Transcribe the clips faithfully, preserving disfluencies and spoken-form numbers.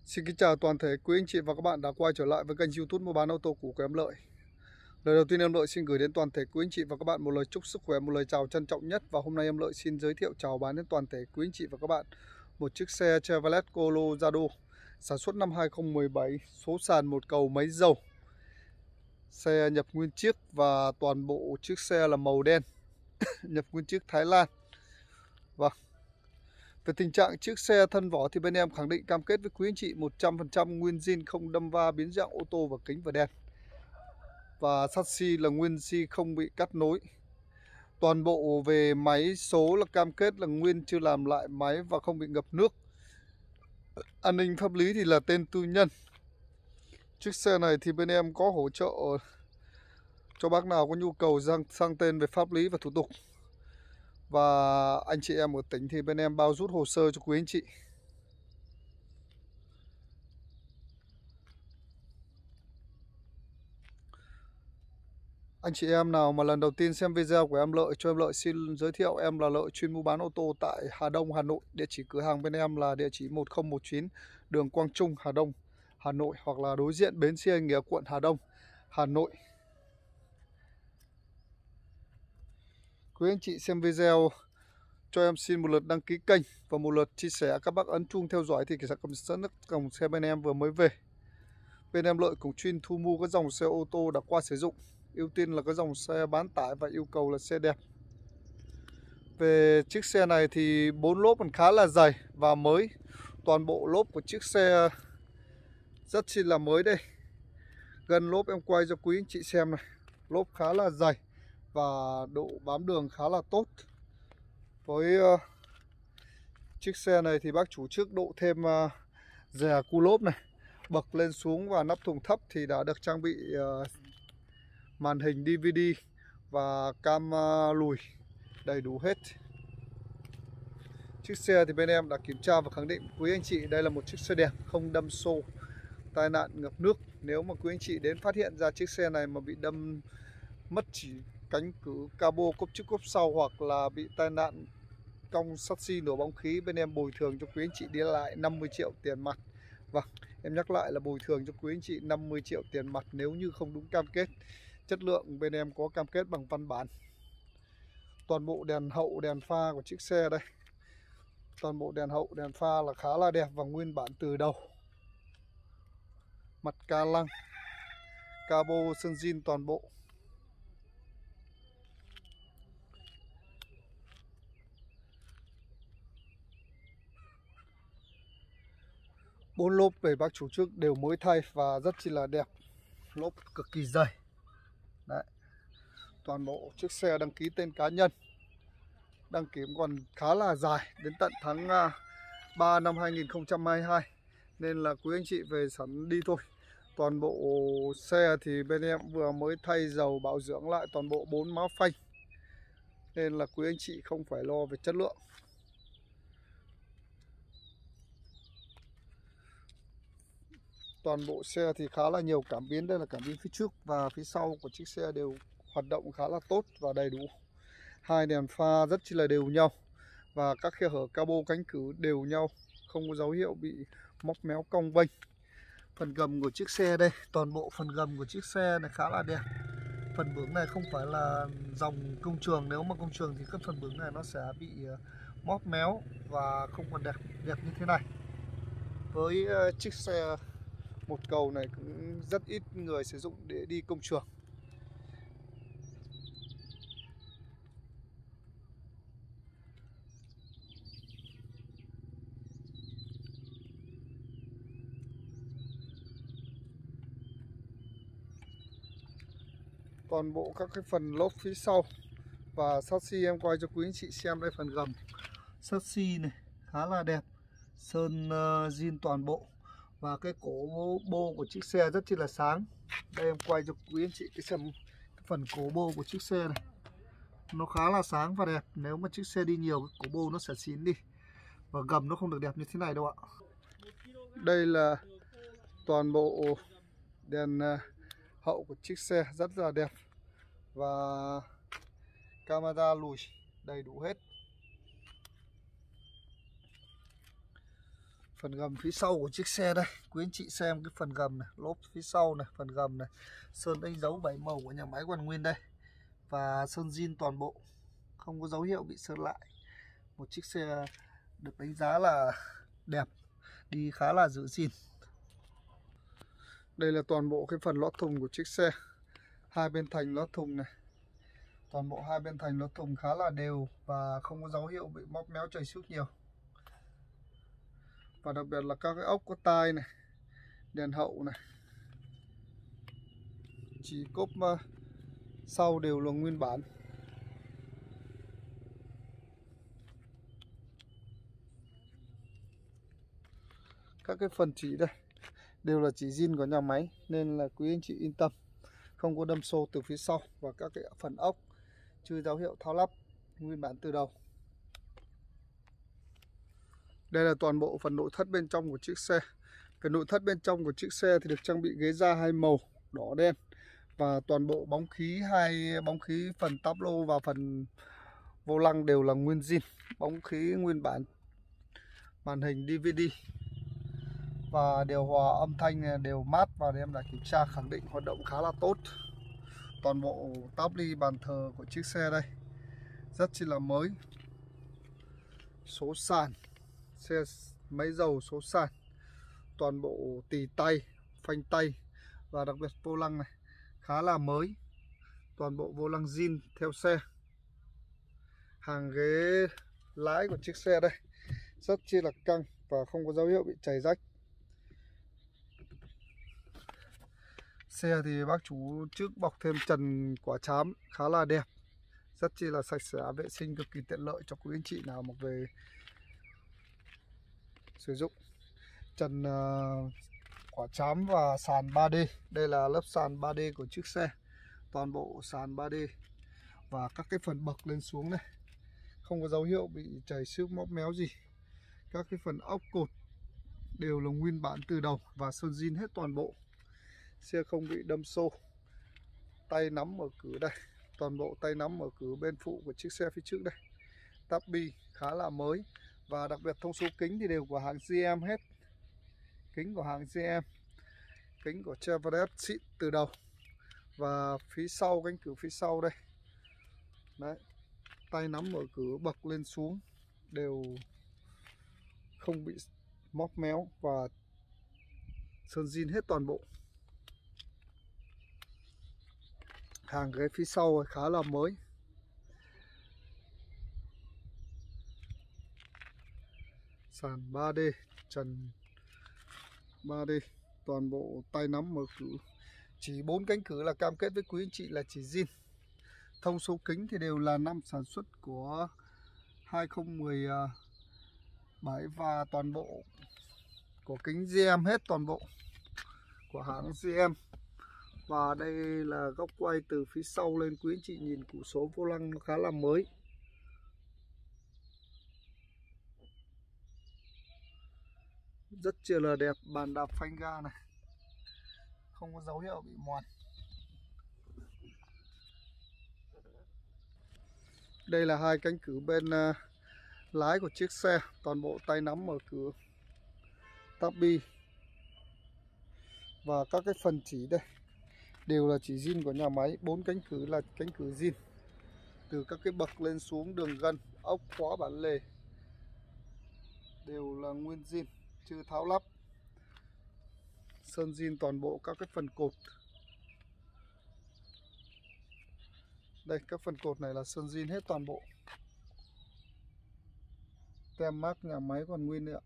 Xin kính chào toàn thể quý anh chị và các bạn đã quay trở lại với kênh YouTube mua bán ô tô cũ của em Lợi. Lời đầu tiên em Lợi xin gửi đến toàn thể quý anh chị và các bạn một lời chúc sức khỏe, một lời chào trân trọng nhất. Và hôm nay em Lợi xin giới thiệu chào bán đến toàn thể quý anh chị và các bạn một chiếc xe Chevrolet Colorado sản xuất năm hai không một bảy, số sàn một cầu máy dầu. Xe nhập nguyên chiếc và toàn bộ chiếc xe là màu đen, nhập nguyên chiếc Thái Lan. Vâng. Về tình trạng chiếc xe thân vỏ thì bên em khẳng định cam kết với quý anh chị một trăm phần trăm nguyên zin, không đâm va, biến dạng ô tô và kính và đen. Và chassis là nguyên zin, không bị cắt nối. Toàn bộ về máy số là cam kết là nguyên, chưa làm lại máy và không bị ngập nước. An ninh pháp lý thì là tên tư nhân. Chiếc xe này thì bên em có hỗ trợ cho bác nào có nhu cầu sang, sang tên về pháp lý và thủ tục. Và anh chị em ở tỉnh thì bên em bao rút hồ sơ cho quý anh chị. Anh chị em nào mà lần đầu tiên xem video của em Lợi, cho em Lợi xin giới thiệu em là Lợi, chuyên mua bán ô tô tại Hà Đông, Hà Nội. Địa chỉ cửa hàng bên em là địa chỉ một không một chín đường Quang Trung, Hà Đông, Hà Nội, hoặc là đối diện bến xe Nghĩa, quận Hà Đông, Hà Nội. Quý anh chị xem video cho em xin một lượt đăng ký kênh và một lượt chia sẻ, các bác ấn chuông theo dõi thì sản phẩm sẵn dòng xe bên em vừa mới về. Bên em Lợi cũng chuyên thu mua các dòng xe ô tô đã qua sử dụng, ưu tiên là các dòng xe bán tải và yêu cầu là xe đẹp. Về chiếc xe này thì bốn lốp còn khá là dày và mới. Toàn bộ lốp của chiếc xe rất chi là mới đây. Gần lốp em quay cho quý anh chị xem này. Lốp khá là dày và độ bám đường khá là tốt. Với uh, chiếc xe này thì bác chủ trước độ thêm uh, rè cu lốp này, bậc lên xuống và nắp thùng thấp thì đã được trang bị uh, màn hình đê vê đê và cam uh, lùi đầy đủ hết. Chiếc xe thì bên em đã kiểm tra và khẳng định quý anh chị đây là một chiếc xe đẹp, không đâm xô, tai nạn ngập nước. Nếu mà quý anh chị đến phát hiện ra chiếc xe này mà bị đâm mất chỉ cánh cửa cabo, cốp trước cốp sau, hoặc là bị tai nạn cong chassis nổ bóng khí, bên em bồi thường cho quý anh chị đi lại năm mươi triệu tiền mặt. Vâng, em nhắc lại là bồi thường cho quý anh chị năm mươi triệu tiền mặt nếu như không đúng cam kết. Chất lượng bên em có cam kết bằng văn bản. Toàn bộ đèn hậu, đèn pha của chiếc xe đây. Toàn bộ đèn hậu, đèn pha là khá là đẹp và nguyên bản từ đầu. Mặt ca lăng, cabo sơn zin toàn bộ. Bốn lốp về bác chủ trước đều mới thay và rất chi là đẹp. Lốp cực kỳ dày. Đấy. Toàn bộ chiếc xe đăng ký tên cá nhân. Đăng kiểm còn khá là dài, đến tận tháng ba năm hai nghìn không trăm hai mươi hai. Nên là quý anh chị về sẵn đi thôi. Toàn bộ xe thì bên em vừa mới thay dầu, bảo dưỡng lại toàn bộ bốn má phanh. Nên là quý anh chị không phải lo về chất lượng. Toàn bộ xe thì khá là nhiều cảm biến. Đây là cảm biến phía trước và phía sau của chiếc xe đều hoạt động khá là tốt và đầy đủ. Hai đèn pha rất chi là đều nhau và các khe hở cabo cánh cửa đều nhau, không có dấu hiệu bị móc méo cong vênh. Phần gầm của chiếc xe đây, toàn bộ phần gầm của chiếc xe này khá là đẹp. Phần bướng này không phải là dòng công trường, nếu mà công trường thì các phần bướng này nó sẽ bị móc méo và không còn đẹp đẹp như thế này. Với chiếc xe một cầu này cũng rất ít người sử dụng để đi công trường. Toàn bộ các cái phần lốp phía sau và chassis em quay cho quý anh chị xem đây. Phần gầm chassis này khá là đẹp, sơn uh, zin toàn bộ. Và cái cổ bô của chiếc xe rất chi là sáng. Đây em quay cho quý anh chị cái xem cái phần cổ bô của chiếc xe này, nó khá là sáng và đẹp. Nếu mà chiếc xe đi nhiều, cái cổ bô nó sẽ xín đi và gầm nó không được đẹp như thế này đâu ạ. Đây là toàn bộ đèn hậu của chiếc xe rất là đẹp và camera lùi đầy đủ hết. Phần gầm phía sau của chiếc xe đây, quý anh chị xem cái phần gầm này, lốp phía sau này, phần gầm này, sơn đánh dấu bảy màu của nhà máy còn nguyên đây. Và sơn zin toàn bộ, không có dấu hiệu bị sơn lại. Một chiếc xe được đánh giá là đẹp, đi khá là giữ gìn. Đây là toàn bộ cái phần lót thùng của chiếc xe. Hai bên thành lót thùng này, toàn bộ hai bên thành lót thùng khá là đều và không có dấu hiệu bị móc méo chảy xước nhiều. Và đặc biệt là các cái ốc có tai này, đèn hậu này, chỉ cốp uh, sau đều là nguyên bản. Các cái phần chỉ đây đều là chỉ zin của nhà máy nên là quý anh chị yên tâm, không có đâm xô từ phía sau. Và các cái phần ốc chưa dấu hiệu tháo lắp, nguyên bản từ đầu. Đây là toàn bộ phần nội thất bên trong của chiếc xe. Phần nội thất bên trong của chiếc xe thì được trang bị ghế da hai màu đỏ đen và toàn bộ bóng khí hai bóng khí phần táp lô và phần vô lăng đều là nguyên zin, bóng khí nguyên bản, màn hình đê vê đê và điều hòa âm thanh đều mát và em đã kiểm tra khẳng định hoạt động khá là tốt. Toàn bộ táp ly bàn thờ của chiếc xe đây rất chi là mới. Số sàn xe máy dầu, số sàn, toàn bộ tì tay, phanh tay và đặc biệt vô lăng này khá là mới. Toàn bộ vô lăng zin theo xe. Hàng ghế lái của chiếc xe đây rất chi là căng và không có dấu hiệu bị chảy rách. Xe thì bác chủ trước bọc thêm trần quả trám khá là đẹp, rất chi là sạch sẽ, vệ sinh cực kỳ tiện lợi cho quý anh chị nào mà về sử dụng. Trần uh, quả trám và sàn ba D. Đây là lớp sàn ba D của chiếc xe. Toàn bộ sàn ba D và các cái phần bậc lên xuống này không có dấu hiệu bị chảy xước móc méo gì. Các cái phần ốc cột đều là nguyên bản từ đầu và sơn zin hết toàn bộ. Xe không bị đâm xô. Tay nắm mở cửa đây, toàn bộ tay nắm mở cửa bên phụ của chiếc xe phía trước đây. Táp bi khá là mới và đặc biệt thông số kính thì đều của hàng giê em hết. Kính của hàng giê em, kính của Chevrolet xịn từ đầu. Và phía sau, cánh cửa phía sau đây đấy, tay nắm mở cửa bậc lên xuống đều không bị móc méo và sơn zin hết toàn bộ. Hàng ghế phía sau khá là mới. Sàn ba D, trần ba D, toàn bộ tay nắm mở cửa. Chỉ bốn cánh cửa là cam kết với quý anh chị là chỉ zin. Thông số kính thì đều là năm sản xuất của hai không một bảy và toàn bộ của kính giê em hết toàn bộ của hãng giê em. Và đây là góc quay từ phía sau lên, quý anh chị nhìn củ số vô lăng nó khá là mới. Rất chi là đẹp, bàn đạp phanh ga này không có dấu hiệu bị mòn. Đây là hai cánh cửa bên uh, lái của chiếc xe, toàn bộ tay nắm mở cửa, táp bi và các cái phần chỉ đây đều là chỉ zin của nhà máy. Bốn cánh cửa là cánh cửa zin, từ các cái bậc lên xuống, đường gân, ốc khóa bản lề đều là nguyên zin, chưa tháo lắp. Sơn zin toàn bộ các cái phần cột. Đây, các phần cột này là sơn zin hết toàn bộ. Tem mác nhà máy còn nguyên nữa.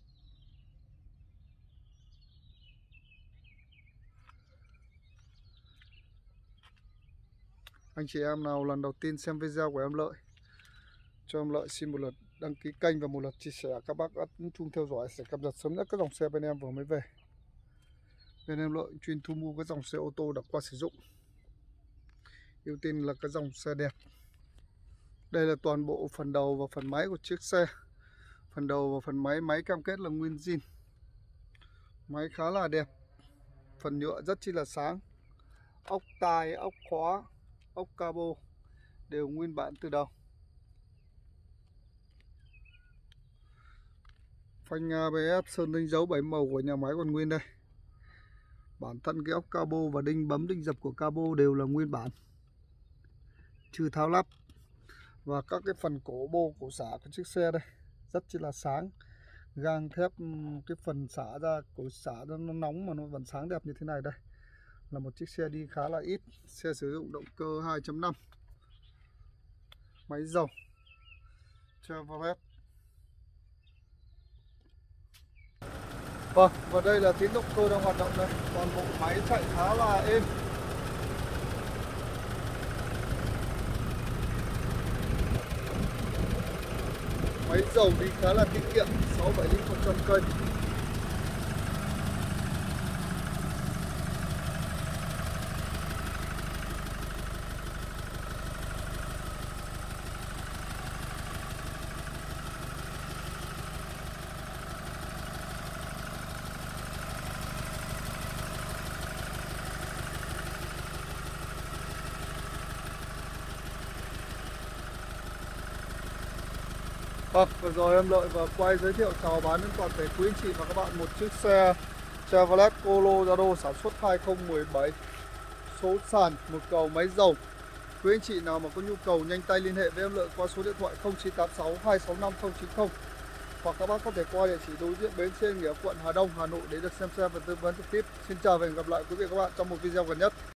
Anh chị em nào lần đầu tiên xem video của em Lợi, cho em Lợi xin một lượt đăng ký kênh và một lượt chia sẻ. Các bác ấn chuông theo dõi sẽ cập nhật sớm nhất các dòng xe bên em vừa mới về. Bên em Lợi chuyên thu mua các dòng xe ô tô đã qua sử dụng, ưu tiên là cái dòng xe đẹp. Đây là toàn bộ phần đầu và phần máy của chiếc xe. Phần đầu và phần máy, máy cam kết là nguyên zin. Máy khá là đẹp, phần nhựa rất chi là sáng. Ốc tai, ốc khóa, ốc cabo đều nguyên bản từ đầu. Phanh a bê ép sơn đinh dấu bảy màu của nhà máy còn nguyên đây. Bản thân cái ốc cabo và đinh bấm đinh dập của cabo đều là nguyên bản, trừ tháo lắp. Và các cái phần cổ bô cổ xả của chiếc xe đây rất chi là sáng. Gang thép cái phần xả ra, cổ xả ra nó nóng mà nó vẫn sáng đẹp như thế này đây. Là một chiếc xe đi khá là ít. Xe sử dụng động cơ hai chấm năm, máy dầu Chevrolet. Vâng, và đây là tín động cơ đang hoạt động đây. Toàn bộ máy chạy khá là êm. Máy dầu đi khá là tiết kiệm, sáu bảy lít một trăm cây. Vâng, vừa rồi em Lợi và quay giới thiệu chào bán đến toàn thể quý anh chị và các bạn một chiếc xe Chevrolet Colorado sản xuất hai không một bảy, số sàn, một cầu máy dầu. Quý anh chị nào mà có nhu cầu nhanh tay liên hệ với em Lợi qua số điện thoại không chín tám sáu hai sáu năm không chín không, hoặc các bác có thể qua địa chỉ đối diện bến xe Nghĩa, quận Hà Đông, Hà Nội để được xem xe và tư vấn trực tiếp. Xin chào và hẹn gặp lại quý vị và các bạn trong một video gần nhất.